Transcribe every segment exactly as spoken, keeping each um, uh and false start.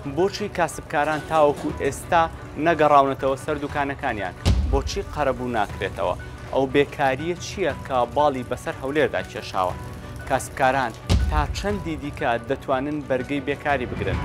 بۆچی کاسبکاران تاوەکو ئێستا نەگەڕاونەتەوە سەر دوکانەکانیان؟ بۆچی قەرەبوو ناکرێتەوە؟ ئەو بێکاریە چییە کە باڵی بەسەر هەولێردا کێشاوە؟ کاسبکاران تا چەندی دیکە دەتوانن بەرگەی بێکاری بگرن؟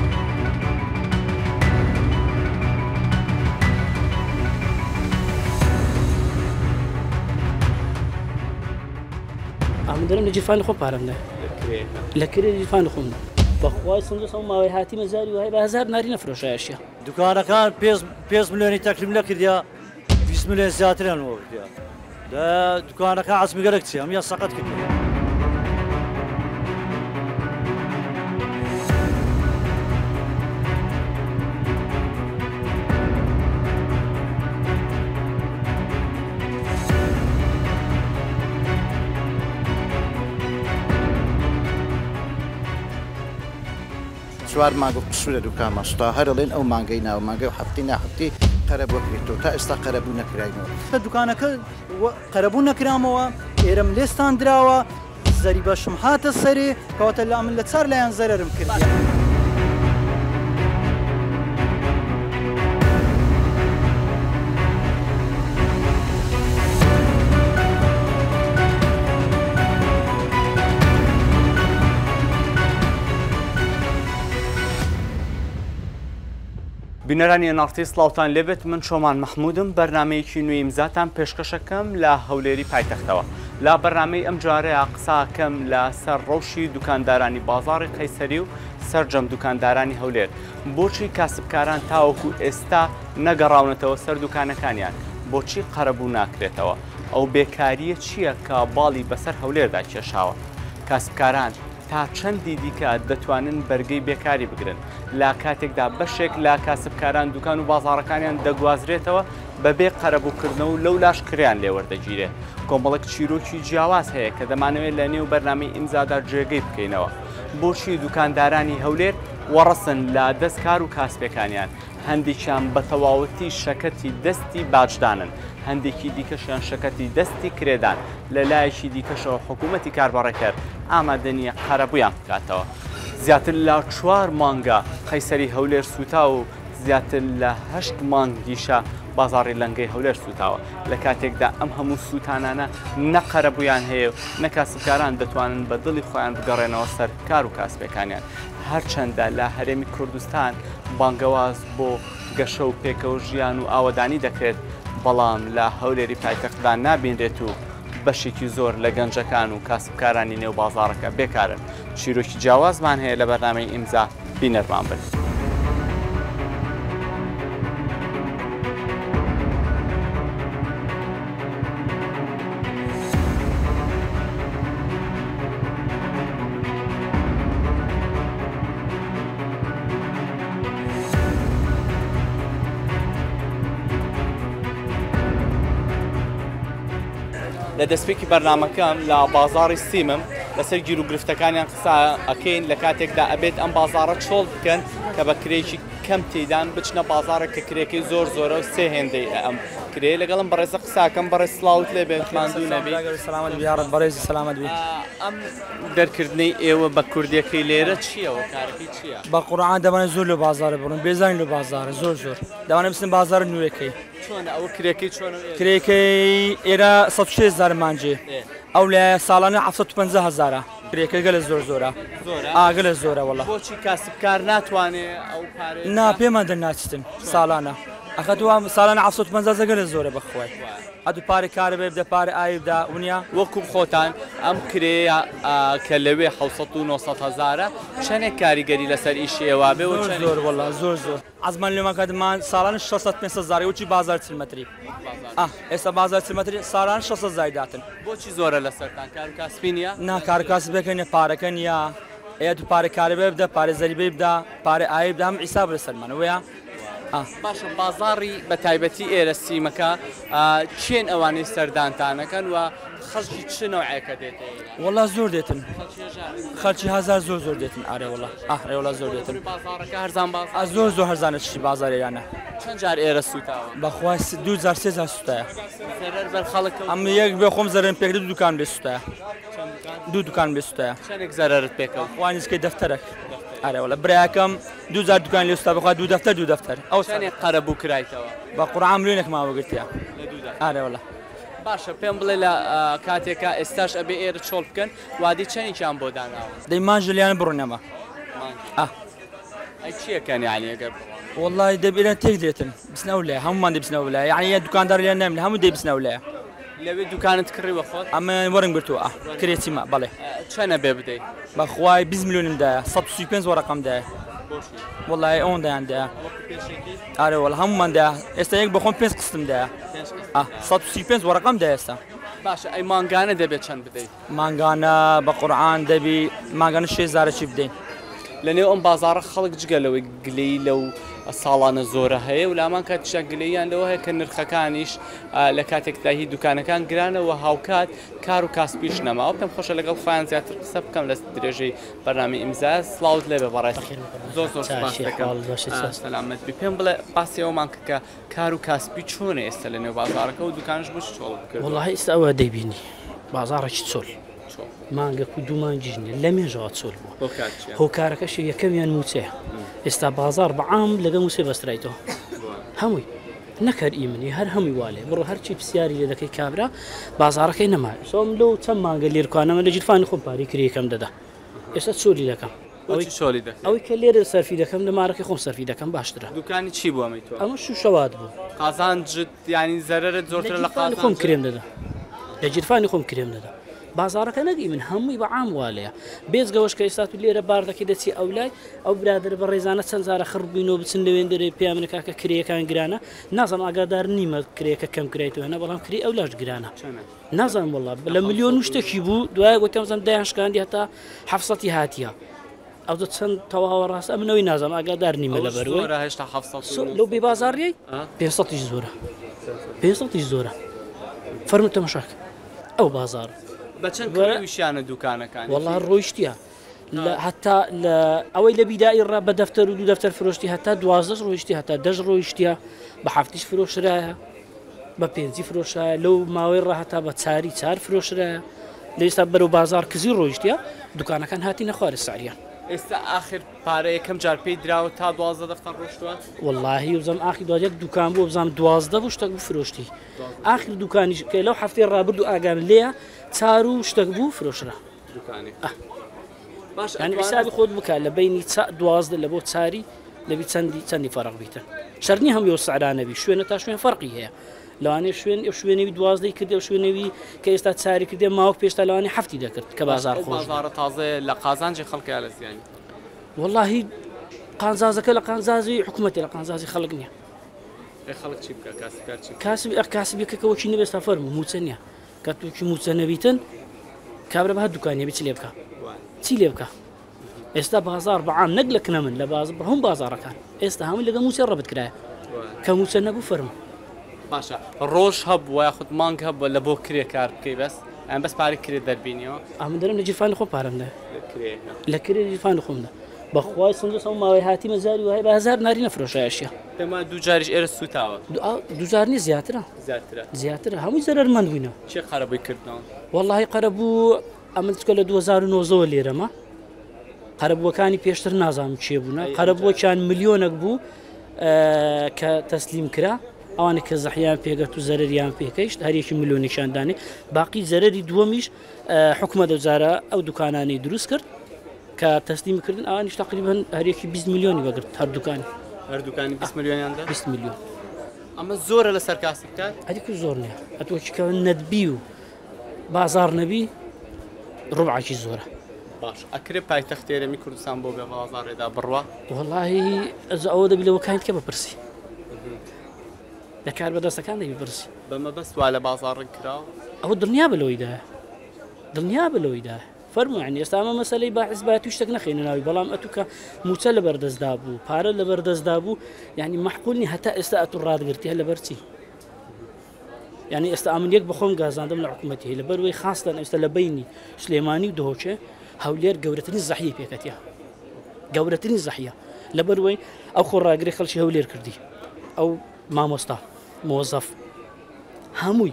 ئەم دەرم لە جیرفانی خۆ پارەم لە لە کرێ جیرفانی خۆم بەخوای سندۆس ئەو ماوەی هاتیمە زاری وای بە هەزار ناری نەفرۆشایەشیە دوکانەکان پێنج ملیۆنی تەکلیم لەکردیا بیست ملیۆن زیاتریان وەردیا دا دوکانەکە عەزمی گەرەک چی هەموویان سەقەت کردیا چوار مانگە قسوورە دوکانمان سوتا هەرڵێن ئەو مانگەی ناو مانگە و هەفتی ناهەفتی قەرەب وەکرێتەوە تا ئێستا قەرەبوو نەکراینەوە دوکانەکە قەرەبوو نەکرامەوە ئێرەم لێستان دراوە زەری بەشم هاتە سەرێ کەواتە لا من لە چار لایەن زەرەرم کردیا بینەرانی ناڕتی سڵاوتان لێبێت من شۆمان مەحمودم بەرنمەیەکی نوێی ئیمزاتان پێشکەشەکەم لە هەولێری پایتەختەوە لا بەرنمەی ئەم جارەیە قساکەم لە سەر ڕەوشی دوکاندارانی بازاڕی قەیسەری و سەرجەم دوکاندارانی هەولێر بۆچی کاسبکاران تاوەکو ئێستا نەگەڕاونەتەوە سەر دوکانەکانیان بۆچی قەرەبوو ناکرێتەوە ئەو بێکاریە چییە کە باڵی بەسەر هەولێردا کێشاوە کاسبکاران تا چەندی دیکە دەتوانن بەرگەی بێکاری بگرن لا کاتێکدا بەشێک لا کاسبکاران دوکان و بازاڕەکانیان دەگوازرێتەوە بەبێ قەرەبووکردنەوە و لەو لاش کریان لێوەردەگیرێت کۆمەڵک چیرۆکی جیاواز هەیە کە دەمانەوێت لە نێو بەرنامەی ئیمزادا جێگەی بکەینەوە بۆچی دوکاندارانی هەولێر وەڕەسن لە دەست کار و کاسبەکانیان هەندێکیان بە تەواوەتی شەکەتی دەستی باجدانن هەندێکی دیکەشیان شەکەتی دەستی کرێدان لە لایەکی دیکەشەوە حکوومەتی کاربڕەکەر ئامادە نییە قەرەبوویان بکاتەوە زیاتر لە چوار مانگە قەیسەری هەولێر سوتا و زیاتر لە هەشت مانگیشە بازاڕی لەنگەی هەولێر سوتاوە لە کاتێکدا ئەم هەموو سوتانانە نە قەرەبوویان هەیە و نە کاسبکاران دەتوانن بە دڵی خۆیان بگەڕێنەوە سەر کار و کاسبەکانیان هەرچەندە لە هەرێمی کوردستان بانگەواز بۆ گەشە و پێکەوە ژیان و ئاوەدانی دەکرێت بەڵام لە هەولێری پایتەختدا نابینرێت و بەشێکی زۆر لە گەنجەکان و کاسبکارانی نێو بازاڕەکە بێکارن چیرۆکی جیاوازمان هەیە لە بەرنامەی ئیمزا بینەرمان بن. لە دەستپێکی بەرنامەکەم لە بازاڕی سیمم لەسەر گیر و گرفتەکانیان قسا ئەکەین لە کاتێکدا ئەبێت ئەم بازاڕە چۆڵ بکەن کە بە کرێکی کەم تێدان بچنە بازارێک کە کرێکەی زۆر زۆرە و سێ هێندەی ئەم کرێ لەگەڵم بەڕێزە قساکەم بەڕێز سڵاوت لێ بێت ماندوو نەبێ سەلامەت بیارەت بەڕێزی سەلامەت بی ئەم دەرکردنەی ئێوە بە کوردیەکەی لێرە چییەوە کارەکەی چییە؟ بە قورعان دەبانێت زۆر لە بازارە بڕن بێزانین لە بازارە زۆر زۆر دەوانێت بچن بازارە نوێیەکەی چۆنە ئەوە کرێکەی چۆنە کرێکەی ئێرە سەد و شێست هەزار مانجێ ئەو لە ساڵانە حەفسەد و پەنجا هەزارە کرێکە گەلە زۆر زۆرە ئاگەلە زۆرە وەڵا بۆچی کاسبکار ناتوانێت ئەو پارێ نا پێمان دەرناچتن ساڵانە ئەخەتوە ساڵانە حەفسەد و پەنجا گەلە زۆرە بەخوای ئەدو پارێ کارە بێ بدە پارێ ئاوی بدا ونیا وەکو خۆتان ئەم کرێ کە لەوێ حەوسەد و نۆسەد هەزارە چەندێک کاریگەری لەسەر ئیشی ئێوە بێ و زۆر وەڵا زۆر زۆر عەزمان لێمەکەدمان ساڵانە شەشسەد پێنجسەد هەزار وچی بازار چلمەتری ئێستا بازار چلمەتری ساڵانە شەشسەد هەزار داتن بۆچی زۆرە لەسەرتان کار و کاسبی نییە؟ نا کار و کاسبەکە نییە پارەکە نییە ئەیە تو پارێ کارە بێ بدە پارێ زەریبەی بدا پارێ ئاوی بدا هەموو حیساب لەسەرمانە وەیە باشە بازاڕی بە تایبەتی ئێرە سیمەکە چێن ئەوانەی سەردانتانەکەن و خەڵکی چ نەوعەیەکە دێتەوە؟ وەڵا زۆر دێتن خەڵکی هەزار زۆر زۆر دێتن ئارێ وەڵا ئاڕێ وەڵا زۆر دێتن بازاڕەکە هەرزان باز زۆر زۆر هەرزانە چی بازارەیانە چەند جار ئێرە سوتاوە؟ بەخوای دوو جار سێ جار سوتایە زەرەر بەر خەڵک ئەم یەک بێ خۆم زەرم پێکرد دوو دوکان بێ سوتایە دوو دوکان بێ سوتایە چەندێک زەرەرت پێکەوت؟ وانیزکەی دەفتەرێک ئارێ وەڵا برایەکەم دوزار دوکان لێ ستا بخوا دوو دەفتەر دوو دەفتەر ئەو چەندێک قەرە بوو کرایتەوە بە قورعان ملیۆنێک ماوەگرتیا ئارێ وەڵا باشە پێم بڵێ لە کاتێکە ئێستاش ئەبێ ئێرە چۆڵ بکەن وادی چەندێکیان بۆ داناوە دەی مانج لیان بڕۆنەما ئەی چیەکەن یعنی ئەگەر والله دەبێرە تێک دێتن بسنەوە لێ هەمومان دەی بسنەوە لە یعنی یە دوکاندار لیان نەم لە هەموو دەی بسنەوە لێ لەوێ دوکانت کڕیوە خۆت ئەمە وەرم گرتووە کرێتیمە بەڵێ چەنە بێ بدەیت بەخوای بیست میلیۆنمدایە سەد و سی و پێنج وەرەقەمدایە والله ئەوەندایاندایە ئارێ وەڵا هەموماندایە ئێستا یەک بەخۆم پێنج قستمدایە سەد و سی و پێنج وەرەقەمدایە ئێستا باشە ئەی مانگانە دەبێت چەند بدەیت مانگانە بە قورعان دەبی مانگانە شێ زارەکی بدەین لەنێو ئەم بازارە خەڵک جگەلەوەی گلەی لەو ساڵانە زۆرە هەیە و لامان کاتیشە گلەیان لەوە هەیە کە نرخەکانیش لە کاتێکدا هی دوکانەکان گرانەوە هاوکات کار و کاسبیش نەماوە پێم خۆشە لەگەڵ خۆیان زیاتر قسە بکەم لە درێژەی بەرنامەی ئیمزا سڵاوت لێبێ بەڕێز زۆر زۆر سپاس دەکەم سەلامەت بی پێم بڵێ باسی ئەومان کە کە کار و کاسبی چۆنە ئێستا لەنێو بازارەکە و دوکانش بۆ چۆڵ بکرد والله ئێستا ئەوە دەیبینی بازارێکی چۆل مانگەک و دوو مانگیژنە لە مێژەوە چۆل بوو هۆکارەکەشی یەکەمیان موچەیە ئێستا بازار بەعام لەگە موسێ بەسترایتەوە هەمووی نەکەر ئیمنی هەر هەمووی والێ بڕۆ هەرچی پرسیاری لێ دەکەی کابرا بازارەکەی نەما سۆم لەو چەند مانگە لێرکانەمە لە جیرفانی خۆم پارەی کرێکەم دەدا ئێستا چۆلی دەکەم چۆلی دەکەم ئەوەی کە لێرە سەرفی دەکەم لە مارەکەی خۆم سەرفی دەکەم باشترە دوکانی چی بوو ئەمەی تۆ ئەمە شوشەوات بوو قازان جت ینی زەرەرت زۆرتر لە قازان خۆم کرێم دەدا لە جیرفانی خۆم کرێم دەدا بازارەکە نەگەی من هەمووی بە عام والەیە بێزگەوەش کە ئێستا لێرە باردەکەی دەچی ئەو لای ئەو برادر بە ڕێزانە چەند جارە خڕبووینەوە بچن لەوێن دەرێ پێیان منەکە کە کرێەکان گرانە نازانم ئاگادار نیمە کرێەکە کەم کرایتەوە هەنا بەڵام کری ئەو لاش گرانە نازانم وەڵا لە ملیۆن و شتێکی بوو دوای گوتم زەم دایانشکاندی هەتا حەفسەتی هاتیە ئەو دە چەند تەواوە ڕاست ئەمنەوەی نازانم ئاگادار نیمە لە بەروە لەو بێ بازاڕیەی پێنج سەدیش زۆرە پێنج سەدیش زۆرە فەرموو تەماشاک ئەو بازار بەچەند ویشیانە دوکانەکان والله ڕۆیشتیە هەتا ئەوەی لە بیدایی ڕا بە دەفتەر و دوو دەفتەر فرۆشتی هەتا دوازدەش ڕۆیشتی هەتا دەژ ڕۆیشتیە بە هەفتیش فرۆشرایە بە پێنجی فرۆشایە لەو ماوەی ڕا هەتا بە چاری چار فرۆشرایە لە ئێستا بەرەو بازار کزی ڕۆیشتیە دوکانەکان هاتی نەخوارە ساریان ئێستا ئاخر پارە یەکەم جار پێی دراوە تا دوازدە دەفتەر ڕۆشتووە واللهی وزەم ئاخی دوای یەک دوکان بۆ بزانام دوازدە بوو شتێک بوو فرۆشتی ئاخر دوکانیش کە لەو هەفتەی ڕابرد و ئاگام لێە چار و شتێک بوو فرۆشرا ینی حسابی خۆت بکە لە بینی دوازدە لە بۆ چاری لەبی چەندی چەندی فەرق بیتە شەرنی هەموو سعرانەبی شوێنە تا شوێن فەرقی هەیە لەوانەیە شوێن ئەو شوێنەوی دوازدەی کردی و شوێنەوی کە ئێستا چاری کردێ ماوە پێشتا لەوانەیە هەفتی دەکرد کە بازار خۆش بازارە تازە لە قازانجی خەڵکی لە زیانی واللهی قانزازەکە لە قانزازی حکوومەتی لە قانزازی خەڵک نییە خەڵک چی بکە کاسبکار چی کاسب کاسبێکەکەەوە چی نەبێستا فەرمو موچە نییە کە تووکی موچە نەبیتن کابرا بە هەر دوکانیە بێ چی لێ بکە چی لێ بکە ئێستا بازار بەعام نەک لە کنە من لە باز هەم بازارەکان ئێستا هەموو لەگە موچە ڕەبت کرایە کە موچە نەبوو فەرمو باشە ڕۆژ هەبووە یاخود مانگ هەبووە لە بۆ کرێ کار بکەی بەس ئەم بەس پارەی کرێ دەربینیەوە ئەمە دەرم لە جیرفانی خۆ پارەم لە لە کرێ جیرفانی خۆمدا بەخوای سندۆس ئەو ماوەی هاتیمە زاری وهەیە بە هەزار ناری نەفرۆشایەشیە پێما دوو جاریش ئێرە سوتاوە دووجار نیە زیاترە زیاترە زیاترە هەمووی زەرەرمەند بووینەوە چی قەرەبووی کردنەوە واللهی قەرە بوو ئەمە چکە لە دوو هەزار و نۆزەوە لێرەمە قەرەبووەکانی پێشتر نازانم چێ بوونە قەرەبووەکیان ملیۆنێک بوو کە تەسلیم کرا ئەوانە کە زەحیان پێگەت و زەرریان پێکەیشت هەرێکی ملیۆنێکیان دانێ باقی زەرری دووەمیش حکومە دەجارە ئەو دوکانانی دروست کرد کە تەسلیم کردن ئەوانیش تقریبان هەرێکی بیست میلیۆنی بەگرت هەردووکانی هەردووکانی بیست میلیۆنیاندا بیست میلیۆن ئەمە زۆرە لەسەر کاسبکار هەریکو زۆر نییە ئەتوەکیکە نەتبی و بازار نەبی ڕوبعکی زۆرە باش ئەکرێ پایتەخت هێرەمی کوردستان بۆ بێ بازارێدا بڕوا واللهی ئەز ئەوە دەبیلەوە کاین کە بەپرسی لە کار بەدەستەکان دەبی بپرسی بەمە بەس وا لە بازاڕ کراوە ئەوە دڵنیا بلەوەیدایە دڵنیا بلەوەیدایە فەرمووی ئێستا ئەمە مەسەلەی باحزباتی و شتێک نەخێنە ناوی بەڵام ئەتوکە موچە لە بەردەستدا بوو پارە لە بەردەستدا بوو یعنی مەحقولنی هەتا ئێستا ئەتو ڕادگرتیە لەبەرچی یعنی ئێستا ئەمن یەک بەخۆم گازاندم لە حکوومەتی لەبەروەی خاستن ئێستا لە بینی سلێمانی و دهۆچێ هەولێر گەورەترین زەحیە پێکەتیە گەورەترین زەحیە لەبەروەی ئەو خۆڕاگری خەڵکی هەولێر کردی ئەو مامۆستا مۆزەف هەمووی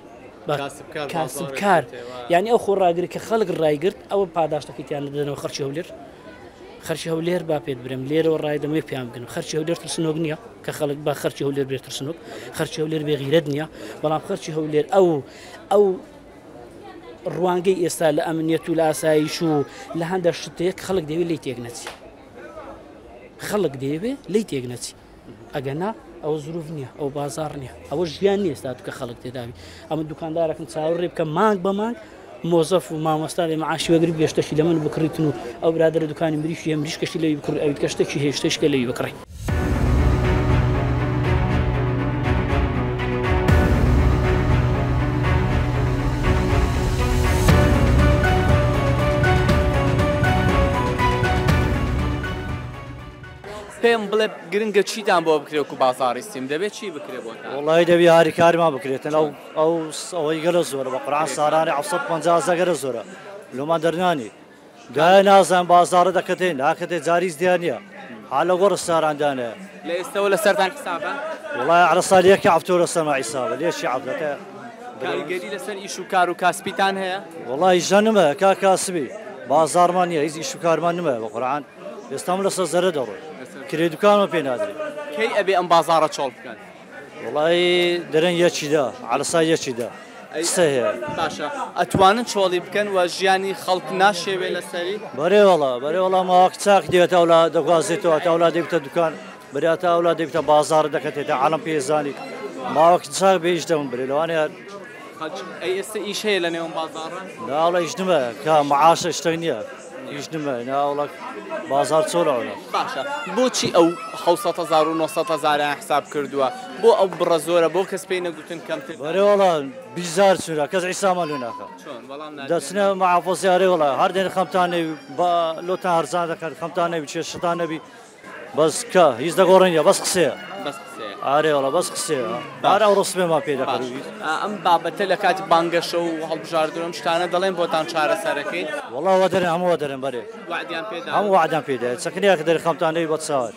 کاسبکار یعنی ئەو خۆڕاگری کە خەڵک ڕایگرت ئەوە پاداشتەکەیتیان دەدەنەوە خەڵکی هەولێر خەرچی هەولێر با پێت برم لێرەوە ڕای دەمێ پیام بکەن خەرچی هەولێر ترسنۆک نییە کە خەڵک با خەرچی هەولێر بێت ترسنۆک خەرچی هەولێر بێغیرەت نییە بەڵام خەرچی هەولێر ئەو ئەو ڕوانگەی ئێستا لە ئەمنیەت و لە ئاسایش و لە هەندە شتێک خەڵک دەوێت لی تێک نەچی خەڵک دەیەوێت لی تێک نەچی ئەگەنا ئەو زروف نییە ئەو بازار نییە ئەوە ژیان نیە ئێستا کە خەڵک تێداوی ئەمە دوکاندارەکەم چاوەڕێ بکە مانگ بە مانگ مۆزەف و مامۆستا لێ معاشی وەگری بێشتەشی لە من بکڕیتن و ئەو برادرە دوکانی مریشی ئەم مریشکەشی لەوی بکڕ ئەویت کە شتێکی هەیە شتێشکە لەوی بکڕی پێم بڵێ گرنگە چیتان بۆ بکرێت و بازاڕی سیم دەبێت چی بکرێت بۆتان وڵی دەبی هاری کارمان بکرێتن ئەو ئەو ئەوەی گەلە زۆرە بە قڕان سارانی حەوسەد و پەنجا گەرە زۆرە لۆمان دەرنانی دوای نازان بازاڕە دەکەتێن ناکەتێ جاریز دیان نیە حالە گۆڕە ساراندانە لە ئێستەوە لە سەرتان حسابە وڵای عرە سالیەکی عفتۆرە سەما عیسابە لێشی عەبدەتە کاریگەری لەسەر ئیش و کار و کاسپیتان هەیە وڵی ژەنمە کا کاسبی بازارمان نییە هیچ ئیش و کارمان نمە بە قورعان ئێستام لەسەر زەرە دەڕۆی کرێ دوکانمە پێ نادرێت کەی ئەبێ ئەم بازاڕە چۆڵ بکەن وڵی دەرەن یەکیدا عەلەسا یەکیدا قسە هەیە باشە ئەتوانن چۆڵی بکەن و ژیانی خەڵک ناشێوێ لەسەری بەرێوەڵا بەرێوەڵا ماوە چاک دێت ئەولا دەگوازێتەوە تاولا دەبتە دوکان بریاتە ئەولا دەبتە بازار دەکەتێتە عالم پێزانی ماوە چاک بێش دەم برێ لەوانەیە ئەی ئێستا ئیش هەیە لە نێوان بازاڕە ناوڵە هیچ نمە کە مەعاشە شتێک نییە هیچ نمە ناوڵک بازار چۆرەوە باشە بۆچی ئەو حوسەت هەزار و نۆسەد هەزاریان حساب کردووە بۆ ئەو بڕە زۆرە بۆ کەس پێی نەگوتن کەمتر بەرێوەڵا بیزار چورە کەس عیسامان لێ ناکە دەچنە مەحافۆزیارێ وڵا هەردێن خەمتانێ بە لۆتان هەرزان دەکەن خەمتانە بچێ شتان نەبی بەس کە هیچ دەگۆڕێنیە بەس قسەیە ئارێوەڵە بەس قسەیە بارە ئەو ڕستمێمان پێ دەکەن ئەم بابەتە لە کاتی بانگەشە و هەڵبژاردنم شتانە دەڵێن بۆتان چارەسەرەکەین وڵاوە دەرێن هەمووە دەرێن بەرێ هەموو وعدیان پێدایێت چەکنەیە کە دەری خەمتانەوی بە چاوار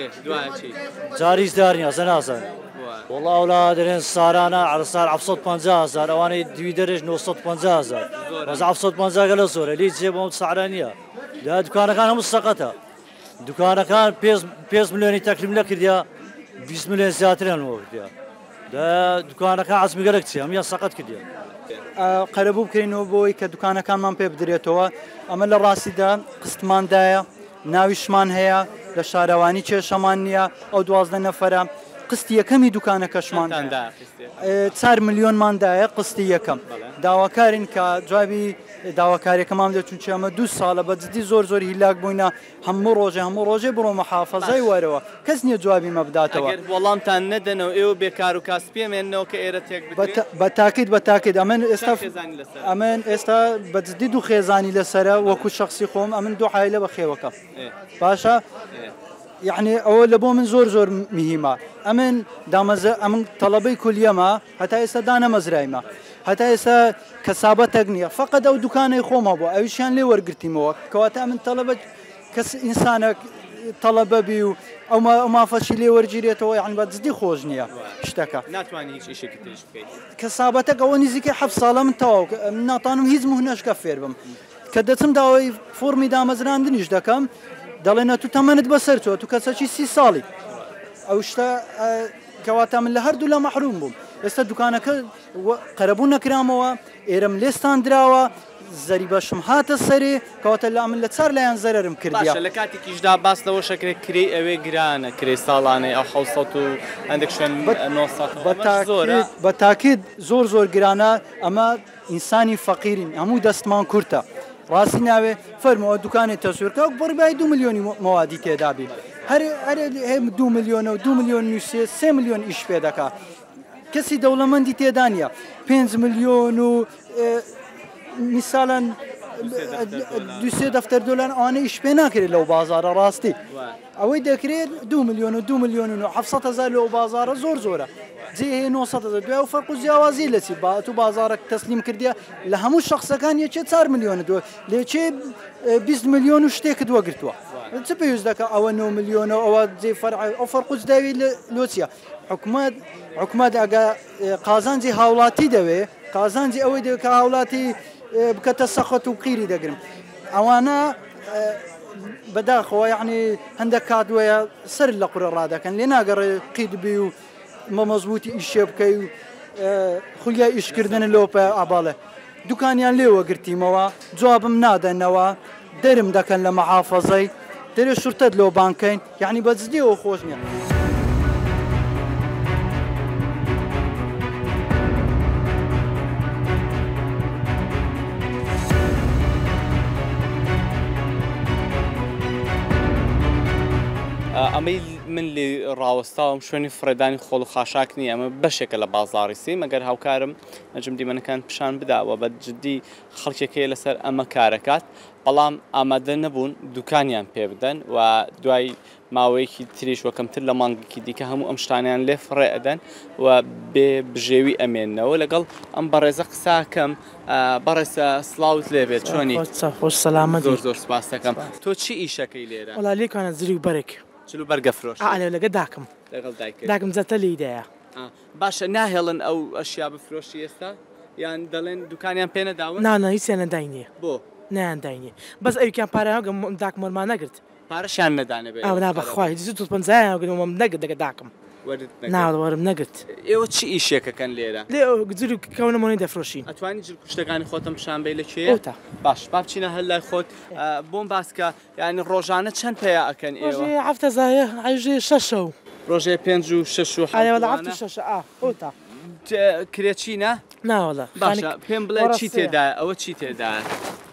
جاریش دارنیە زە نازانێت وڵاولا دەرێن سارانە عەرسار حەوسەد و پەنجا هەزار ئەوانەی دوی دەرێژ نۆسەد و پەنجا هەزار بەس حەوسەد و پەنجا گەلە زۆرە لی جێ بۆم سەعرە نییە دا دوکانەکان هەموو سەقەتە دوکانەکان پێنج ملیۆنی تەکلیم نەکردیا بیست ملیۆن زیاتریان وە کردیا دا دوکانەکان عەزمی گەلێک چی هەموویان سەقەت کردیا قەرەبوو بکەینەوە بۆی کە دوکانەکانمان پێ بدرێتەوە ئەمە لە ڕاستیدا قستماندایە ناویشمان هەیە لە شارەوانی کێشەمان نییە ئەو دوازدە نەفەرە قستی یەکەمی دوکانەکەشمان چوار ملیۆنماندایە قستی یەکەم داواکارین کە جوابی داواکاریەکەمان دەچون چێمە دوو ساڵە بە جدی زۆر زۆر هیلاک بووینە هەموو ڕۆژێ هەموو ڕۆژێ بڕۆ مەحافەزای وەرەوە کەس نییە جوابی مە بداتەوە وەڵامتان نەدەنەوە ئێوە بێکار و کاسپێمێنەوە کە ئێرە تێک بە تاکید بە تاکید ئەمن ئێستا ئەمن ئێستا بە جدی دوو خێزانی لەسرە وەکو شخصی خۆم ئەمن دوو حایلە بە خێوەکە باشە یعنی ئەوە لە بۆ من زۆر زۆر میهمە ئەمن دامەزە ئەمن تەڵەبەی کولیەمە هەتا ئێستا دانەمەزرایمە هەتا ئێستا کەسابەتێک نییە فقط ئەو دوکانەی خۆمە بوو ئەویشیان لێ وەرگرتیمەوە کەواتە ئەمن تەڵەبەت کەس ئینسانێک تەڵەبەبی و ئەو مافەشی لێ وەرگیرێتەوە یعنی بە جدی خۆش نییە شتەکە ناتوانانی هیچ ئیشێکی تریش بکەیت کەسابەتێک ئەوە نزیکەی حەفت ساڵە من تەواو ناتوانم هیچ مهنەشکە فێر بم کە دەچم داوای فۆرمی دامەزراندنیش دەکەم دەڵێنە تو تەمەنت بەسەر چۆ تو کەسەکی سی ساڵی ئەو شتە کەواتە من لە هەردوو لە مەحروم بووم ئێستا دوکانەکە قەرەبوو نەکرامەوە ئێرەم لێستان دراوە زەری بەشم هاتە سەرێ کەواتە لە من لە چار لایەن زەرم کردیا لە کاتێکیشدا باس لەوە شەکرێت کرێ ئەوێ گرانە کرێ ساڵانەی ئەو حەوسەد و هەندێک شوێن بە تاکید زۆر زۆر گرانە ئەمە ئینسانی فەقیرین هەموو دەستمان کورتە ڕاستی ناوێ فەرمەوە دوکانی تەسوورکە بڕبای دو ملیۆنی مەوادی تێدابی هەر دو ملیۆنە و دو ملیۆن نووسێ سێ ملیۆن ئیش پێ دەکا کەسی دەوڵەمەندی تێدا نیە پێنج ملیۆن و میساڵەن دوسێ دەفتەر دۆلار ئەوانە ئیش پێ ناکرێت لەو بازارە ڕاستی ئەوەی دەکرێت دو ملیۆن و دو ملیۆن و حەفسەد هەزار لەو بازارە زۆر زۆرە جێ هەیە نۆسەد هەزار دوای و فەرق و جیاوازی لە چی با تو بازارێک تەسلیم کردیە لە هەموو شەخصەکان یەکێ چوار ملیۆنە دووە لێچێ بیست ملیۆن و شتێکت وەگرتووە چ پێویست دەکە ئەوە نۆ ملیۆنە ئەوە جێ فەرع ئەو فەرق و جداوی لۆ چییە حکومەت حکومەت ئەگە قازانجی هاوڵاتی دەوێ قازانجی ئەوەی دەوێت کە هاوڵاتی بکەتە سەخت و قیری دەگرم ئەوانە بەداخەوە یعنی هەندێک کات وەیە سەر لە قورە ڕادەکەن لێ ناگەڕێ قید بی و مەمەزبوطی ئیشێ بکەی و خولیای ئیشکردن لۆپە ئاباڵێ دوکانیان لێوە گرتیمەوە جوابم نادەنەوە دەرم دەکەن لە مەحافەزەی دەرێ شورتت لۆ بانکەین یعنی بەجددیەوە خۆش نییە. ئەمەی من لێ ڕاوەستاوم شوێنی فڕێدانی خۆڵ و خاشاک نییە ئەمە بەشێکە لە بازاڕی سی مەگەر هاوکارم نەجم دیمەنەکان پیشان بداوە بە جددی خەڵکێکەیە لەسەر ئەمە کارەکات بەڵام ئامادە نەبوون دوکانیان پێ بدەن و دوای ماوەیەکی تریش وەکەمتر لە مانگێکی دیکە هەموو ئەم شتانیان لێ فڕێ ئەدەن و بێ بژێوی ئەمێننەوە لەگەڵ ئەم بەڕێزە قساکەم بەڕێسە سلااوت لێبێت چۆنی خۆش سەلامەت زۆر زۆر سپاس دەکەم تۆ چی ئیشەکەی لێرە؟ وڵا لێکانە زری و بەرێک چلو بەرگە فرۆش ئالێ لەگە داکم لەگەڵ دایک داکم جەتە لیدەیە باشە ناهێڵن ئەو ئەشیا بفرۆشی ئێستا یان دەڵێن دوکانیان پێ نەداون نانە هیچیان نەداینێ بۆ نیانداینێ بەس ئەوکیان پارەگەم داکمەرمان نەگرت پارەشیان نەدانێ بێ ئەو نا بەخوای تو پەنجایان نەگرت دەگە داکم ناوەرم نەگرت ئێوە چی ئیشێکەکەن لێرە لێ گزر و کەونەمەی دەفرۆشین ئەتوانی جل کوشتەکانی خۆتم شانبەی لەکوێ باش با بچینە هەر لای خۆت بۆم باسکە یعنی ڕۆژانە چەند پێیا ئەکەن ئێوە هەفتە زایە عژێ شەشە و ڕۆژێ پێنج و شەش و شەشە ئۆتا کرێچینە ناوەڵە باشە پێم بڵێ چی تێدایە ئەوە چی تێدایە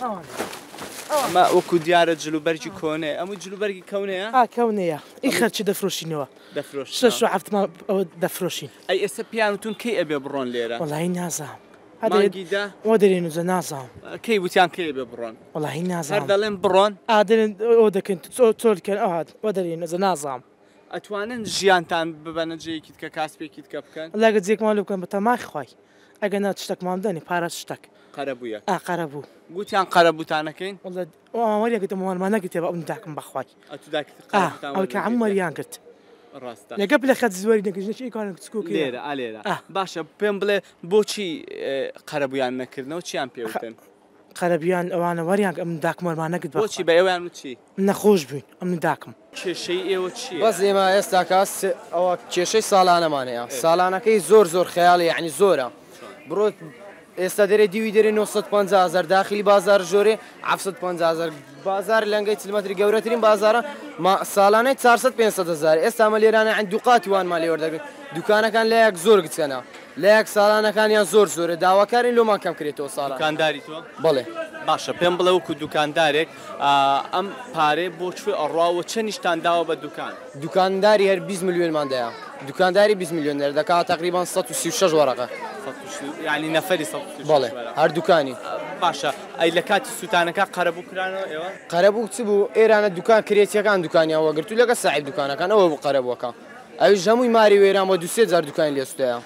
ئەمە وەکو دیارە جلوبەرگی کۆنێ ئەمووی جلوبەرگی کەونەیە کەونەیە ئی خەرچی دەفرۆشینەوە دەفرۆش شەش و هەفتمان ئەوە دەفرۆشین ئەی ئێستا پیانتون کەی ئەبێ بڕۆن لێرە وەڵی نازام مانگیدا وە دەرێن وزە نازام کەی وتیان کەی بێ بڕۆن وەڵی نازام هەر دەڵێن بڕۆن ئادرێن ئەو دەکەن چۆرکەن ئەوات وە دەرێن وزە نازام ئەتوانن ژیانتان ببەنە جەیەکیت کە کاسپێکیت کە بکەن لاگە جێکمان لێ بکەن بە تەماخی خوای ئەگەر نات شتێکمان بدەنی پارە شتێک قەرەبوویە ئا قەرەبوو گوتیان قەرەبووتانەکەین ئەوەریەکەتە مۆمانمان نەگرێت بە ئەم داکم بەخوای ئەو کە هەموو مەریان کرد ڕاستە لەگە لە خەت زۆری نەگەژنێکی کارن کچکۆکی لێرە ئالێرە باشە پێم بڵێ بۆچی قەرەبوویان نەکردنەوە چیان پێوتن قەرەبیان ئەوانە وەریان ئەم داکمەرمان نەگرت بۆچی بە ئێوەیان چی نەخۆش بووین ئەم داکم کێشەی ئێوە چیە بەس ئێمە ئێستا کاس ئەوە کێشەی ساڵانەمانەیە ساڵانەکەی زۆر زۆر خەیاڵی یعنی زۆرە بڕۆ ئێستا دەرێ دیوی دەرێ نۆسەد و پەنجا هەزار داخلی بازار ژۆرێ هەفسەد و پەنجا هەزار بازار لەنگەی چلمەتری گەورەترین بازارە ساڵانەی چارسەد و پێنجسەد هەزار ئێستا ئەمە لێرانە عین دوقاتی وانمان لێ وەردەگرن دوکانەکان لایەک زۆر گچکەنە لایەک ساڵانەکانیان زۆر زۆرە داواکارین لۆمان کەم کرێتەوە ساڵان دوکانداری تۆ بەڵێ باشە پێم بڵێ وەکو دوکاندارێک ئەم پارێ بۆ کوێ ئەڕواوە چەندیشتان داوە بە دوکان دوکانداری هەر بیست میلیۆنماندەیە دوکانداری بیست میلیۆن دەکات تقریبان سەد و سی و شەش وەرەقە یعنی نەفەری بەڵێ هەر دوکانی باشە ئەی لە کاتی سووتانەکە قەرەبوو کرانەوە ئێوە قەرەبوو چ بوو ئێرانە دوکان کرێتیەکان دوکانیان وەگرت و لەگە ساحیب دوکانەکان ئەوە بوو قەرەبووەکە ئەویش هەمووی ماری وێران بۆ دوسێ جار دوکانی لێ سوتەیە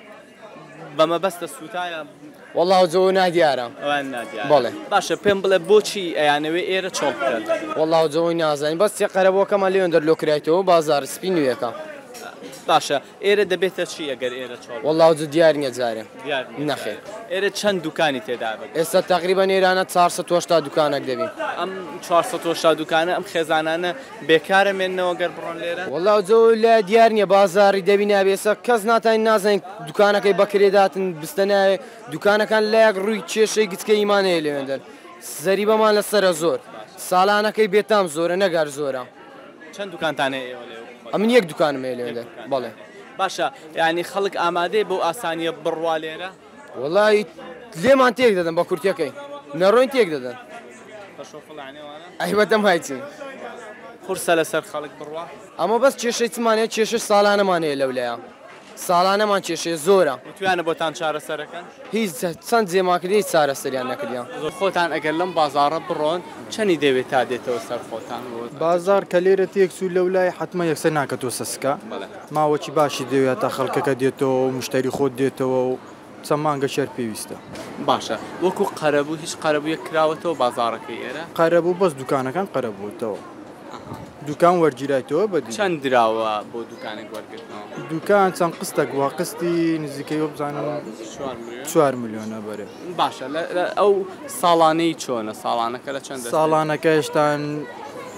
بەمە بەستە سووتایە والله جەوە نادیارە بەڵێ باشە پێم بڵێ بۆچی ئەیانەوێ ئێرە چۆڵ بکەن والله جەوەی نازانین بەس تێ قەرەبووەکەمان لێوێن دەرلۆ کرایتەوە بازار سپی نوێیەکە باشە ئێرە دەبێتە چی ئەگەر ئێرە چۆڵ والله جە دیار نییە جارێ نەخێ ئێرە چەند دوکانی تێدا بێت ئێستا تقریبا ئێرانە چارسەد و هەشتا دوکانێک دەبین ئەم چوارسەد و هەشتا دوکانە ئەم خێزانانە بێکارە مێننەوە گەر بڕۆن لێرە والله جەوە لە دیار نییە بازاری دەبینە بێسە کەس ناتوانین نازانین دوکانەکەی بەکرێداتن بستە ناوێ دوکانەکان لایەک ڕووی کێشەی گچکە ئیمانەیە لێوێندەر زەریبەمان لەسرە زۆر ساڵانەکەی بێتام زۆرە نەگار زۆرە چەند دوکانتانەیە ئێوە لێ ئەمن یەک دوکانم هەیە لێوێندەر بەڵێ باشە یعنی خەڵک ئامادەی بۆ ئاسانیە بڕوا لێرە وڵی لێمان تێک دەدەن بە کورتەکەی نەڕۆین تێک دەدەن ئەیبەتەم هایچی قورسە لەسەر خەڵک بڕوا ئەمە بەس کێشەی چمانەیە کێشەی ساڵانەمانەیە لەولەیە ساڵانەمان کێشەیە زۆرە توانە بۆتان چارەسەرەکەن هیچ چەند جێماکردی هیچ چارەسەریان نەکردیان خۆتان ئەگەر لەم بازارە بڕۆن چەندی دەوێت تا دێتەوە سەر خۆتان بازار کە لێرە تێک و لەولای حتممە یەکسەر ناکەتەوە سەسکە ماوەکی باشی دەوێت تا خەڵکەکە دێتەوە و مشتری خۆت دێتەوە و چەند مانگە شەر پێویستە باشە وەکو قەرەبوو هیچ قەرەبوویە کراوەتەوە بازارەکەی ئێرە قەرەبوو بەس دوکانەکان قەرەبووتەوە دوکان وەرگیرایتەوە بە چەند دراوە بۆ دوکانێک وەرگرتنەوە دوکان چەند قستێک وا قستی نزیکەی بزانم چوار میلیۆنە بەرێ باشە ئەو ساڵانەی چۆنە ساڵانەکە لە چەند ساڵانەکە هێشتان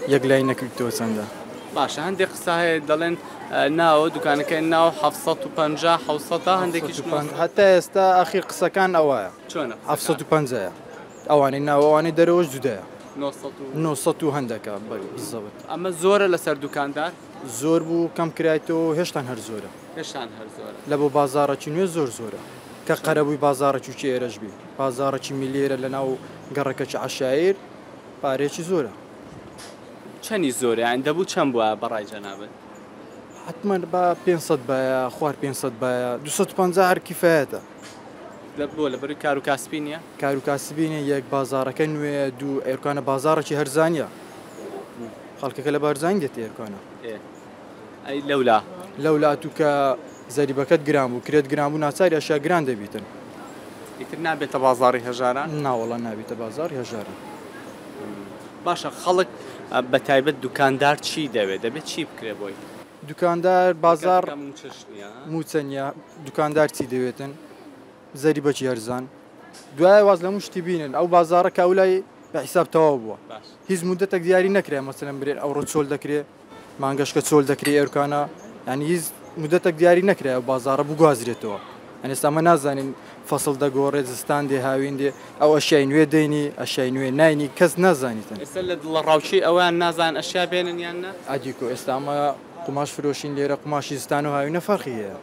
یەک لای نەکردەوە چەندە باشە هەندێک قسە هەیە دەڵێن ناوە دوکانەکەی ناو حەفسەد و پەنجا حەوسەدا هەندێکیش هەتا ئێستا ئاخیر قسەکان ئەوەیە چۆنە حەفسەد و پەنجەیە ئەوانەی ناوەوانەی دەرەوەش جودایە نۆسەد و هەندەکە بزەوت ئەمە زۆرە لەسەر دوکاندار زۆر بوو کەم کرایەوە هێشتان هەر زۆرە هێشتان هەر زۆرە لە بۆ بازارەکی نوێ زۆر زۆرە کە قەرەبووی بازارەکی ئێرەش بی بازارەکی میلێرە لە ناو گەڕەکەی عەشایر پارێکی زۆرە چەندی زۆرە یان دەبوو چەند بووە بەڕای جەنابەت حتمما بە پێنجسەد بایە خوار پێنجسەد بایە دووسەد و پەنجا هەر کیفایەتە بۆ لەبەروی کار و کاسبی نییە کار و کاسبینە یەک بازارەکە نوێ دوو ئێرکانە بازارێکی هەرزانیە خەڵکەکە لە بارزانین دێت ئێرکانە ئەی لەولا لەولا تو کە زەریبەکەت گران بوو کرێت گران بوو ناچاری ئەشیا گران دەبیتن ئیتر نابێتە بازاڕی هەژاران ناوەڵە نابێتە بازاری هەژاران باشە خەڵک بە تایبەت دوکاندار چی دەوێت دەبێت چی بکرێ بۆی دوکاندار بازار موچەنیا دوکاندار چی دەوێتن زەریبەکی هەرزان دوای واز لە مشتی بینن ئەو بازارە کاولای بە حیساب تەواو بووە هیچ مدەتێک دیاری نەکرێ مەسەلەن برێن ئەوڕۆ چۆل دەکرێت مانگەشکە چۆل دەکرێت ئێرکانە ینی هیچ مدەتێک دیاری نەکرێ ئەو بازارە بگوازرێتەوە ئەنی ئێستا ئەمە نازانین فەسڵ دەگۆڕێت زستان دێ هاوین دێ ئەو ئەشیای نوێ دەینی ئەشیای نوێ ناینی کەس نازانیتن ئێستا لە دڵە ڕاوچی ئەویان نازان ئەشیا بێنن یان نە ئەدیکۆ ئێستا ئەمە قماش فرۆشین لێرە قماشی زستان و هاوینە فەرقی هەیە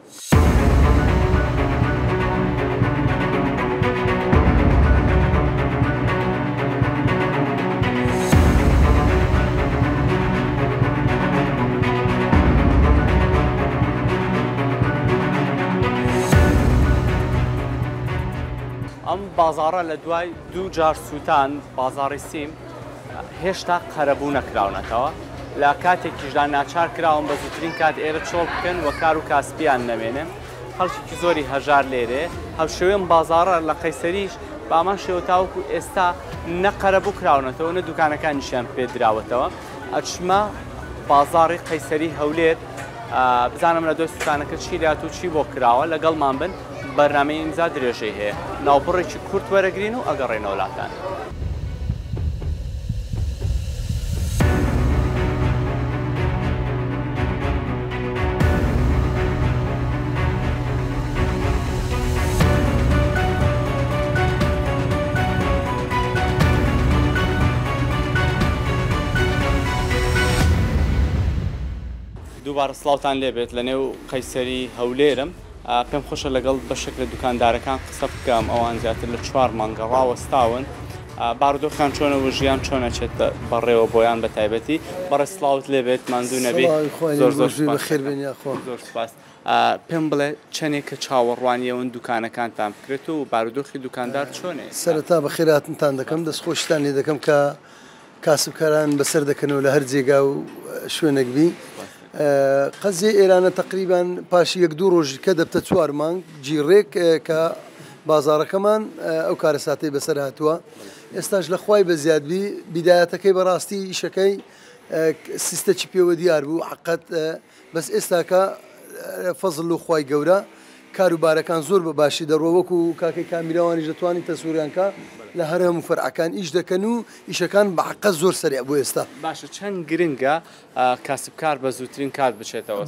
ئەم بازارە لە دوای دوو جار سووتان بازاڕی سیم هێشتا قەرەبوو نەکراونەتەوە لە کاتێکیشدا ناچار کراون بە زووترین کات ئێرە چۆڵ بکەن و کار و کاسبیان نەمێنن خەڵکی زۆری هەژار لێرێ هەوشێوێن بازارە لە قەیسەریش بامان شێوە تاوەکو ئێستا نە قەرەبوو کراونەتەوە نە دوکانەکانیشیان پێدراوەتەوە ئەچمە بازاڕی قەیسەری هەولێر بزانم لە دوای سووتانەکە چی لات و چی بۆ کراوە لەگەڵمان بن بەرنامەی ئیمزا درێژەی هەیە ناوبڕێکی کورت وەرەگرین و ئەگەڕێنەوە وڵاتان. دووبارە سڵاوتان لێبێت لە نێو قەیسەری هەولێرم پێم خۆشە لەگەڵ بەشێک لە دوکاندارەکان قسە بکەم ئەوان زیاتر لە چوار مانگە ڕاوەستاون بارودۆخان چۆنەوە ژیان چۆنەچێت بەڕێوە بۆیان بە تایبەتی بەڕێ سڵاوت لێبێت ماندوو نەبێ زۆر زۆر سپاس پێم بڵێ چەندێکە چاوەڕوانیەوەن دوکانەکانتان بکرێت و بارودۆخی دوکاندار چۆنێ سەرەتا بە خێراتتان دەکەم دەستخۆشتان لێ دەکەم کە کاسبکاران بەسەر دەکەنەوە لە هەر جێگا و شوێنێکبی قەزیە ئێرانە تقریبان پاشی یەک دوو ڕۆژی کە دەبتە چوار مانگ جیڕێک کە بازارەکەمان ئەو کارە ساتەی بەسەر هاتووە ئێستاش لە خوای بە زیادبی بیدایەتەکەی بەڕاستی ئیشەکەی سیستەکی پێوە دیار بوو حقەت بەس ئێستاکە فەزڵ و خوای گەورە کاروبارەکان زۆر بە باشی دەڕۆ وەکو کاکەی کامیراوانی دەتوانین تەسووریانکە لە هەر هەموو فەرعەکان ئیش دەکەن و ئیشەکان بە حقەت زۆر سەریع بۆ ئێستا باشە چەند گرنگە کاسبکار بە زووترین کات بچێتەوە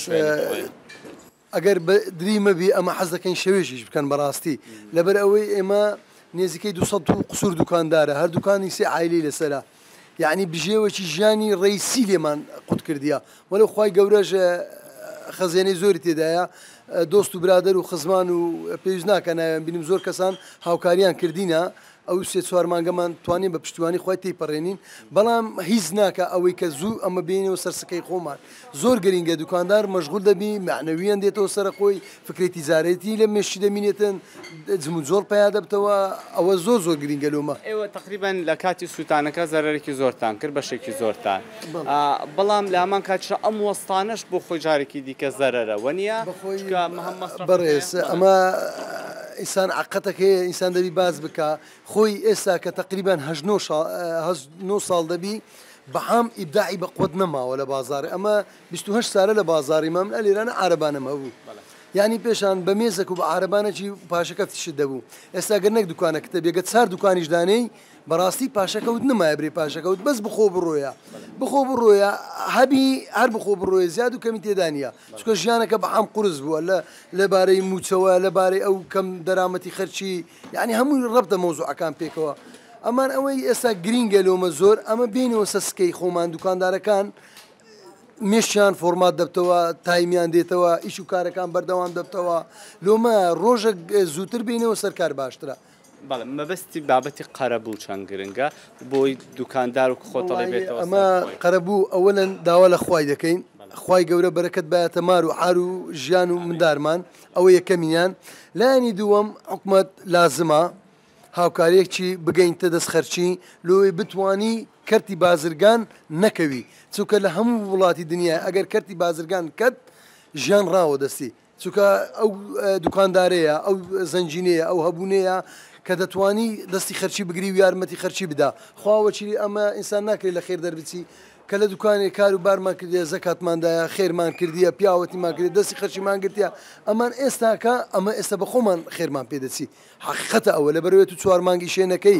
ئەگەر دریمە بی ئەمە حەز دەکەین شەوێژیش بکەن بەڕاستی لەبەر ئەوەی ئێمە نێزیکەی دووسەد و قسوور دوکاندارە هەر دوکانی سێ عایلەی لەسەرە یعنی بژێوەکی ژیانی ڕێیسی لێمان قوت کردیە وەلو خوای گەورەش خەزێنەی زۆری تێدایە دۆست و برادەر و خزمان و پێویست ناکە ناوێن بینیم زۆر کەسان هاوکاریان کردینە ئەو سێ چوار مانگەمان توانین بە پشتیوانی خۆی تێپەڕێنین بەڵام هیچ ناکە ئەوەی کە زوو ئەمە بینەوە سەرسکەی خۆمان زۆر گرنگە دوکاندار مەشغول دەبی معنەویان دێتەوە سەر خۆی فکری تیجارەتی لە مێشی دەمینێتن جم و جۆڵ پیا دەبتەوە ئەوە زۆر زۆر گرنگە لۆمە ئێوە تقریبان لە کاتی سووتانەکە زەرێکی زۆرتان کرد بەشێکی زۆرتان بەڵام لە هەمان کاتشە ئەم وەستانەش بۆ خۆی جارێکی دیکە زەرەرە وەنیە بەڕێز ئەمە ئینسان عقەتەکەی ئینسان دەبی باز بکە خۆی ئێستا کە تقریبان هەژنۆ ساڵ دەبی بەعام ئیبداعی بە قوت نەماوە لە بازارە ئەمە بیست و هەشت سالە لە بازاری مام لە لێرانە عارەبانەمە بوو یعنی پێشان بە مێزێک و بە عربانەی پاشەکە تشت دەبوو ئێستا گەرنێک دوکانەکەتە بێگە چار دوکانیش دانەی بەڕاستی پاشەکەوت نمایە برێ پاشەکەوت بەس بخۆ بڕۆیە بخۆ بڕۆیە هەبی هەر بخۆ بڕۆیە زیاد و کەمی تێدانە چکە ژیانەکە بە عام قورس بووە لە لەبارەی موچەوە لەبارەی ئەو کەم دەرامەتی خەرچی یعنی هەمووی ڕەبتە مۆزوعەکان پێکەوە ئەمان ئەوەی ئێستا گرینگە لۆمە زۆر ئەمە بینەوە سەسکەی خۆمان دوکاندارەکان مێشیان فۆرمات دەبتەوە تایمیان دێتەوە ئیش و کارەکان بەردەوام دەبتەوە لۆمە ڕۆژێک زووتر بینەوە سەرکار باشترە بەڵێ مەبەستی بابەتی قەرەبوو چەند گرنگە بۆی دوکاندار و خۆتەڵێ بێتەوە ئەمە قەرەبوو ئەوەن داوا لە خوای دەکەین خوای گەورە بەرەکەت بایەتە مار و عار و ژیان و مندارمان ئەوە یەکەمینیان لایەنی دووەم حکومەت لازمە هاوکارێکی بگەینتە دەست خەرچی لۆی بتوانی کەرتی بازرگان نەکەوی چونکە لە هەموو وڵاتی دنیا ئەگەر کەرتی بازرگان کەت ژیان ڕاوە دەستی چونکە ئەو دوکاندارەیە ئەو زەنجینەیە ئەو هەبوونەیە کە دەتوانی دەستی خەرچی بگری و یارمەتی خەرچی بدا خواوەچی ئەمە ئینسان ناکرێت لە خێر دەربچی کە لە دوکانێک کار و بارمان کردە زەکاتماندایە خێرمان کردیە پیاوەتیمان کرد دەستی خەرچیمان گرتیا ئەمان ئێستاکە ئەمە ئێستا بە خۆمان خێرمان پێدەچی حقیقەتە ئەوە لە بەرەوێت و چوار مانگی شوێنەکەی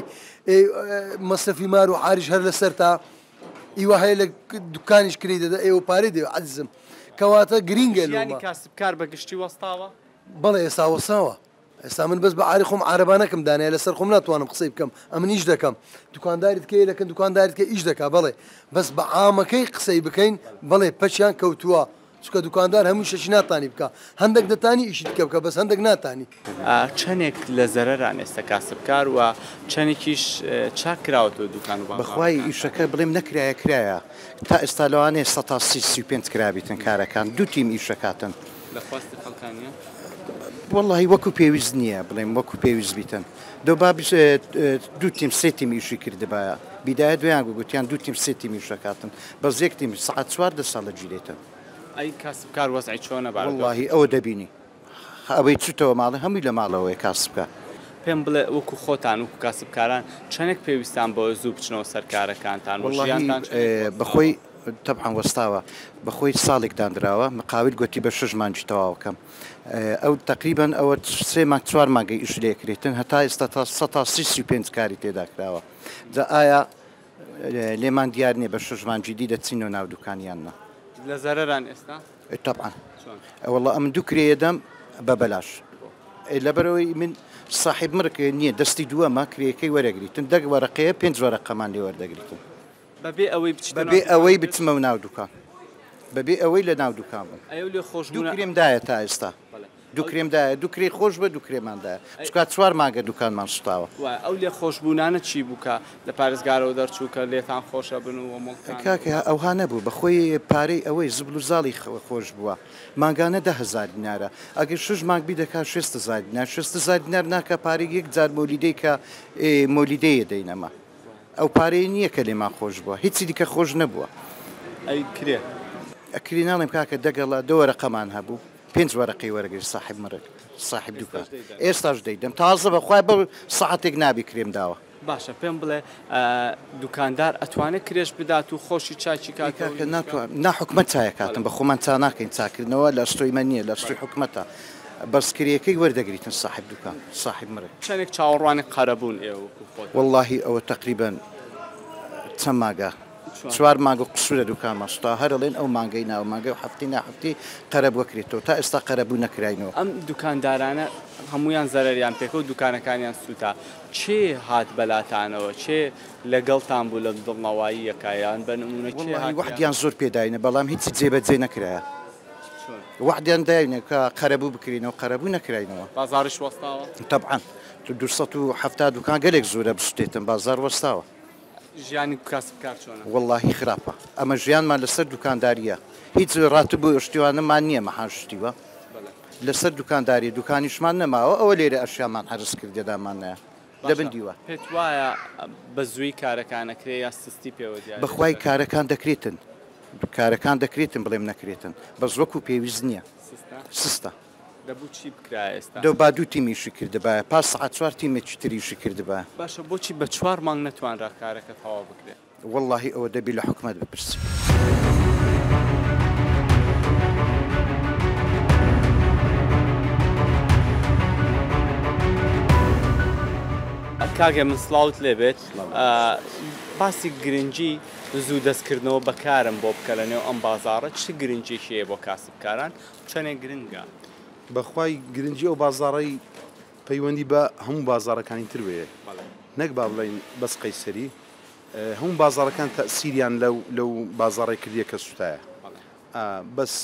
مەسرفی مار و عاریش هەر لەسەر تا ئیوە هەیە لە دوکانیش کری دەدا ئێوە پارێ دێ عزیزم کەواتە گرینگە لۆمە کاسبکار بەگشتی وەستاوە بەڵێ ئێستا وەساوە ئێستا من بەس بە عاری خۆم عربانەکەم دانێ لەسەر خۆم ناتوانم قسەی بکەم ئەمن ئیش دەکەم دوکانداریت کەی لەکەن دوکانداریت کە ئیش دەکا بڵێ بەس بە عامەکەی قسەی بکەین بڵێ پەچیان کەوتووە چکە دوکاندار هەموو شەشی ناتانی بکە هەندێک دەتانی ئیشی بکە بکە بەس هەندێک ناتانی چەندێک لە زەرەران ئێستا کاسبکار وە چەندێکیش چاک کراوەتەوە دوکان و بەخوای ئیشەکە بڵێم نەکرایە کرایە تا ئێستا لەوانەیە سە تا سی و پێنج کرابیتن کارەکان دوو تیم ئیشەکاتن لەخواستی خەڵکانیە واللهی وەکو پێویست نییە بڵێم وەکو پێویست بیتن دو با دوو تیم سێ تیم ئیشی کردبایە بیدایە دویان گوتیان دوو تیم سێ تیم ئیشەکاتن بەس یەک تیم سەعات چوار دە ساڵە گیرێتن ئەی کاسبکار وەزعی چۆنە بە واللهی ئەوە دەبینی ئەوەی چوتەوە ماڵە هەمووی لە ماڵەوەی کاسبکە پێم بڵێ وەکو خۆتان وەکو کاسبکاران چەندێک پێویستان بۆ زوو بچنەوە سەرکارەکانتان ژیانتان بەخۆی طبعا وەستاوە بەخۆی ساڵێک دانراوە مقاول گوتی بە شش مانجی تەواوکەم ئەو تقریبان ئەوە سێ مانگ چوار مانگەی ئیش لێکرێتن هەتا ئێستا تا سە تا سی و پێنج کاری تێدا کراوە جا ئایا لێمان دیار نییە بە شش مانجی دی دەچینەوە ناو دوکانیاننا لە زەرەران ئێستا طبعا والله ئەم دوو کرێدەم بە بەلاش لەبەرەوەی من صاحب مرک نییە دەستی دووەمە کرێەکەی وەرەگریتن دەگ وەرەقەیە پێنج وەرەقەمان لێ وەردەگریتن بەبێ ئەوەی بەبێ ئەوەی بچمە و ناو دوکان بەبێ ئەوەی لە ناو دوکان بن دوو کرێمدایە تا ئێستا دوو کرێمدایە دوو کرێ خۆش بە دوو کرێماندایە چکات چوار ماگە دوکانمان سوتاوە ئەو لێ خۆشببوونانە چی بووکە لە پارێزگارەوە دەرچووکە لێتان خۆشە بن و کاکە ئەوها نەبوو بەخۆی پارەی ئەوەی زبل و زاڵی خۆش بووە ماگانە ده هزار دینارە ئەگەر شش مانگ بی دەکات شێست هزار دینار شێست هزار دینار ناکە پارەی یەک جار مۆلیدەی کە مۆلیدەیە دەینەما ئەو پارەی نییە کە لێمان خۆش بووە هیچی دیکە خۆش نەبووە ئەی کرێ ئەکری ناڵێم کاکە دەگەڵە دەوەرەقەمان هەبوو پێنج وەرەقی وەرەگەری صاحب مرک صاحب دوکان ئێستاش دەیدەم تازە بەخوای بە سەعاتێک نابی کرێم داوە باشە پێم بڵێ دوکاندار ئەتوانێت کرێش بدات و خۆشی چاچی کاکە ناتوان ناحکومەت چایە کاتم بە خۆمان چا ناکەین چاکردنەوە لە ئەستۆیمە نییە لە ئەستۆی حکومەتە بەسکرەکەی وەردەگریتن صاحب دوکان صاحب مرک چەندێک چاوەڕوانی قەرەبوون ئێوە واللهی ئەوە تقریبا چەند ماگە چوار مانگ و قسوورە دوکان مەستا هەرڵێن ئەو مانگەی ناو مانگە و هەفتی ناهفتی قەرەب وەکرێتەوە تا ئێستا قەرەبوو نەکراینەوە ئەم دوکاندارانە هەمویان زەرەریان پێکە و دوکانەکانیان سووتا چێ هات بەلاتانەوە چێ لەگەڵتان بوو لە دڵنەوایی یەکایان بە نمونە وحدیان زۆر پێداینە بەڵام هیچ جێبەجێ نەکرایە وحدیان داینە کە قەرەبوو بکرینەوە قەرەبوو نەکراینەوە بازاڕیش وەستاوە طبعا دووسەد و هەفتاد دوکان گەلێک زۆرە بسوتێتن بازار وەستاوە ژیانی کاسبکار چۆنە واللهی خراپە ئەمە ژیانمان لەسەر دوکانداریە هیچ ڕاتبوو شتیوانەمان نییە مەحان شتیوە لەسەر دوکانداری دوکانیشمان نەماوە ئەوە لێرە ئەشیامان حرس کردێدامانەیە دەبندیوە پێت وایە بە زووی کارەکانەکرێ یا سستی پێوە بەخوای کارەکان دەکرێتن کارەکان دەکرێتن بڵێم نەکرێتن بەس وەکو پێویست نییە سستە دەبوو چی بکرا ئێستا دە با دوو تیمیشی کردبایە پاس سەعات چوار تیمێکی تریشی کردبایە باشە بۆچی بە چوار مانگ نەتوانرا کارەکە تەواو بکرێت واللهی ئەوە دەبی لە حکومەت بپرسی کاگە من سڵاوت لێبێت باسی گرنگی زوو دەستکردنەوە بەکارم بۆ بکە لە نێو ئەم بازارە چ گرنگێکیەیە بۆ کاسبکاران چەندێک گرنگە بەخوای گرنگی ئەو بازاڕی پەیوەندی بە هەموو بازارەکانی تر وێ نەک با بڵین بەس قەیسەری هەموو بازارەکان تەسیریان لەو لەو بازاڕی کردیە کە سوتایە بەس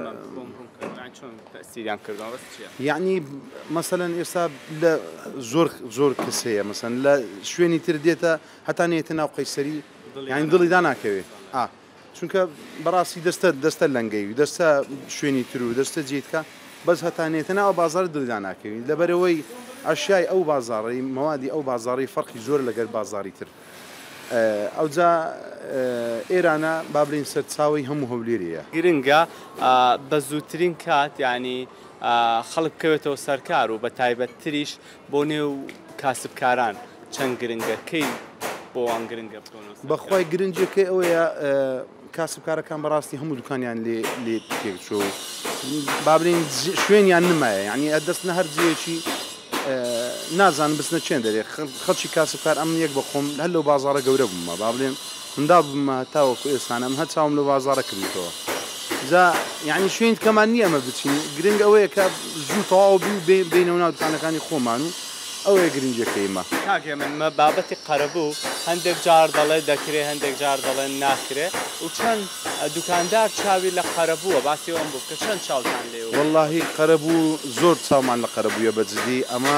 یعنی مەسەلەن ئێستا لە زۆر زۆر کەس هەیە مەسەن لە شوێنی تر دێتە هەتا نێتە ناو قەیسەری یعنی دڵی دا ناکەوێ چونکە بەڕاستی دەستە دەستە لەنگەی دەستە شوێنی تر و دەستە جێتکە بەس هەتانێتە ناو بازار دڵدا ناکەوین لەبەرەوەی ئەشیای ئەو بازاڕی مەوادی ئەو بازاڕی فەرقی زۆر لەگەر بازاری تر ئەوجا ئێرانە بابلین سەرچاوی هەموو هەولێریە گرنگە بە زووترین کات ینی خەڵک بکەوێتەوە سەرکار و بە تایبەتتریش بۆ نێو کاسبکاران چەند گرنگە کەی بۆ وان گرنگە بەخوای گرنجەکەی ئەوەیە کاسبکارەکان بەڕاستی هەموو دوکانیان لێ لێ تێکچۆ بابلین شوێنیان نمایە یعنی ئەدەستنە هەر جێکی نازانم بستنە چێن دەرێ خەڵکی کاسبکار ئەم یەک بەخۆم هەر لەو بازارە گەورە بوومە با بڵێن مندا بمە تاوەکو ئێستانە ئەم هەر چاوم لە بازارە کردیتەوە جا یعنی شوێن کەمان نییە ئەمە بچین گرنگ ئەوەیە کە زوو تەواو بی و بینەوە ناو دوکانەکانی خۆمان و ئەوەیە گرنجەکەیمە کاکێ من مە بابەتی قەرەبوو هەندێک جار دەڵێ دەکرێ هەندێک جار دەڵێن ناکرێ و چەند دوکاندار چاوی لە قەرەبووە باسی ئەم بوو کە چەند چاوتان لێ واللهی قەرەبوو زۆر چاومان لە قەرەبوویە بەجددی ئەمە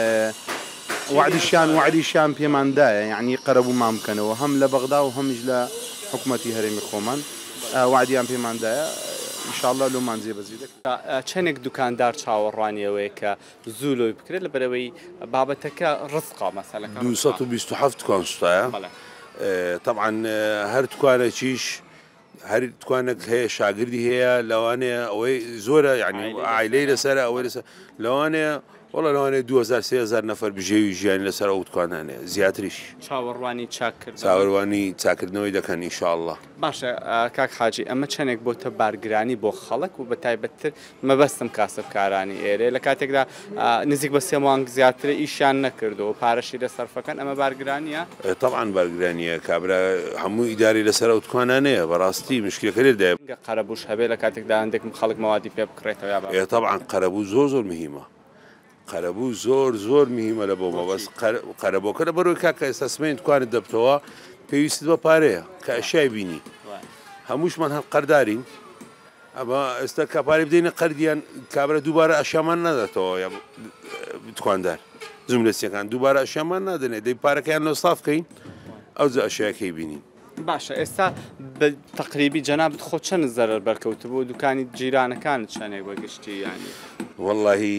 وعدیشان وعدیشان پێماندایە یعنی قەرەبوومان بکەنەوە هەم لە بەغدا و هەمیش لە حکوومەتی هەرێمی خۆمان وعدیان پێماندایە ئینشاءالله لۆمان جێبەجێ دەکەین چەندێک دوکاندار چاوەڕوانیەوەیە کە زوو لۆی بکرێت لەبەرەوەی بابەتەکە ڕزقا مەسەلەکە دووسەد و بیست و حەفت دوکان سوتایە طبعا هەر دوکانێکیش هەر دوکانێک هەیە شاگردی هەیە لەوانەیە ئەوەی زۆرە یعنی عایلەی لەسەرە ئەوەی لەسەر لەوانەیە وڵا لەوانەیە دو هەزار سێ هەزار نەفەر بژێوی ژیانی لەسەر ئەو دوکانانەیە زیاتریش چاوەڕوانی چاکرد چاوەڕوانی چاکردنەوەی دەکەن ئینشاءالله باشە کاک حاجی ئەمە چەندێک بۆتە بارگرانی بۆ خەڵک و بە تایبەتتر مەبەستم کاسبکارانی ئێرێ لە کاتێکدا نزیک بە سێ مانگ زیاتر ئیشیان نەکردەوە پارەشی لە سەرفەکەن ئەمە بارگرانیە طبعا بارگرانیە کابرا هەموو ئیداری لەسەر ئەو دوکانانەیە بەڕاستی مشکلەکە لێدایە قەرەبووش هەبێت لە کاتێکدا هەندێک خەڵک مەوادی پێ بکڕێتەوە طبعا قەرەبوو زۆر زۆر مهمە قەرەبوو زۆر زۆر میهمە لە بۆمە بەس قەرەبۆکە لە بەرەوەی کاکە ئێستا سمێن توانێت دەبتەوە پێویستت بە پارەیە کە ئەشیای بینی هەمووشمان هەر قەردارین ئەمە ئێستا کاپاری بدەینە قەردیان کابرا دووبارە ئەشامان ناداتەوە یا دکاندار جملەسیەکان دووبارە ئەشامان نادنێ دەی پارەکەیان لە سافکەین ئەوجا ئەشیاکەی بینین باشە ئێستا تقریبی جەنابەت خۆ چەند زەرەر بەرکەوتە بۆ دوکانی جیرانەکانت چەندێک وەگەشتی یانی واللهی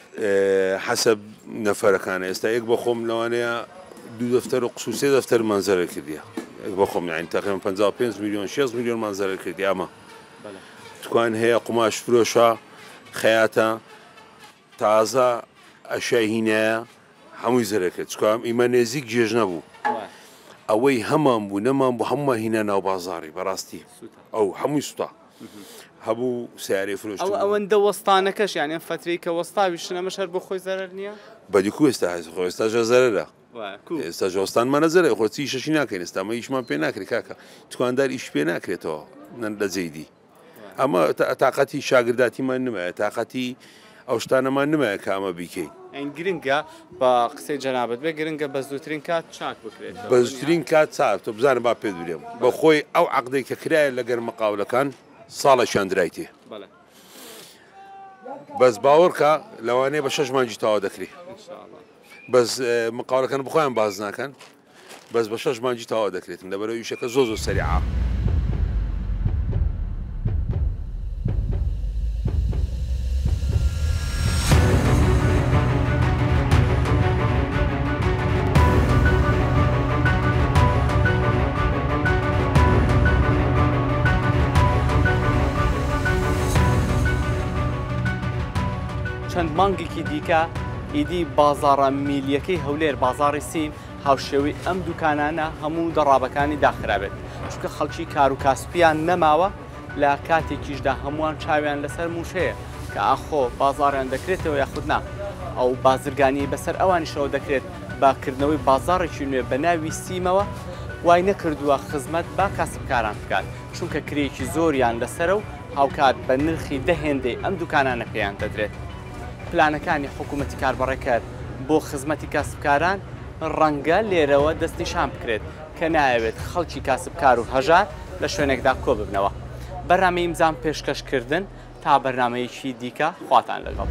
حسب نەفەرەکانە ئێستا یەک بە خۆم لەوانەیە دوو دەفتەر و قسوسێ دەفتەر مانزەرە کردیە یەک بە خۆم یعنی تقریبا پەنجا و پێنج میلیۆن شەش میلیۆن مانزەرە کردی ئەمە دوکان هەیە قوماش فرۆشە خەیاتە تازە ئەشیای هینایە هەمووی زەرە کرد چکام ئیمە نێزیک جێژ نەبوو ئەوەی هەمان بوو نەمان بوو هەموو هینە ناو بازاڕی بەڕاستی ئەو هەمووی سوتا هەبوو سیارەی فرۆشت ئەوەندە وەستانەکەش یانە فترەی کە وەستاوی شنەمەش هەر بۆ خۆی زەرەر نییە بەدیکو ئێستا خۆ ئێستاژە زەرەرە ئێستا جۆستانمانە زەرە خۆچی شەشی ناکەین ئێستامە ئیشمان پێ ناکرێت کاکە توکاندار ئیش پێ ناکرێتەوە لە جێیدی ئەمە تااقەتی شاگرداتیمان نمایە تااقەتی ئەو شتانەمان نمایە کە ئەمە بیکەین ئەین گرنگە بە قسەی جەنابەت بێ گرنگە بە زووترین کات چاک بکرێت بە زووترین کات چاک تۆ بزانم با پێ دوورێم بە خۆی ئەو عەقدەی کە کرایە لەگەر مەقاولەکان ساڵێکیان درایتێ بەس باوەڕکە لەوانەیە بە شەش مانگی تاوا دەکرێت بەس مقاولەکان بخۆیان باز ناکەن بەس بە شەش مانگی تاوا دەکرێتم لەبەرەوەی ئیشەکە زۆر زۆر سەریعە چەند مانگێکی دیکە ئیدی بازاڕە میلیەکەی هەولێر بازاڕی سین هاوشێوی ئەم دوکانانە هەموو دەڕابەکانی داخرابێت چونکە خەڵکی کار و کاسپیان نەماوە لە کاتێکیشدا هەمووان چاویان لەسەر موشەیە کە ئاخۆ بازاڕیان دەکرێتەوە یاخود نا ئەو بازرگانی بەسەر ئەوانیشەوە دەکرێت باکردنەوەی بازاڕێکی نوێ بە ناوی سیمەوە وای نەکردووە خزمەت بە کاسبکاران بکات چونکە کرێکی زۆریان لەسرە و هاوکات بە نرخی دەهێندەی ئەم دوکانانە پێیان دەدرێت. پلانەکانی حکوومەتی کاربڕێکەر بۆ خزمەتی کاسبکاران ڕەنگە لێرەوە دەستنیشان بکرێت کە نایەوێت خەڵکی کاسبکار و هەژار لە شوێنێکدا کۆ ببنەوە. بەرنامەی ئیمزام پێشکەشکردن تا بەرنامەیەکی دیکە خواتان لەگەڵ.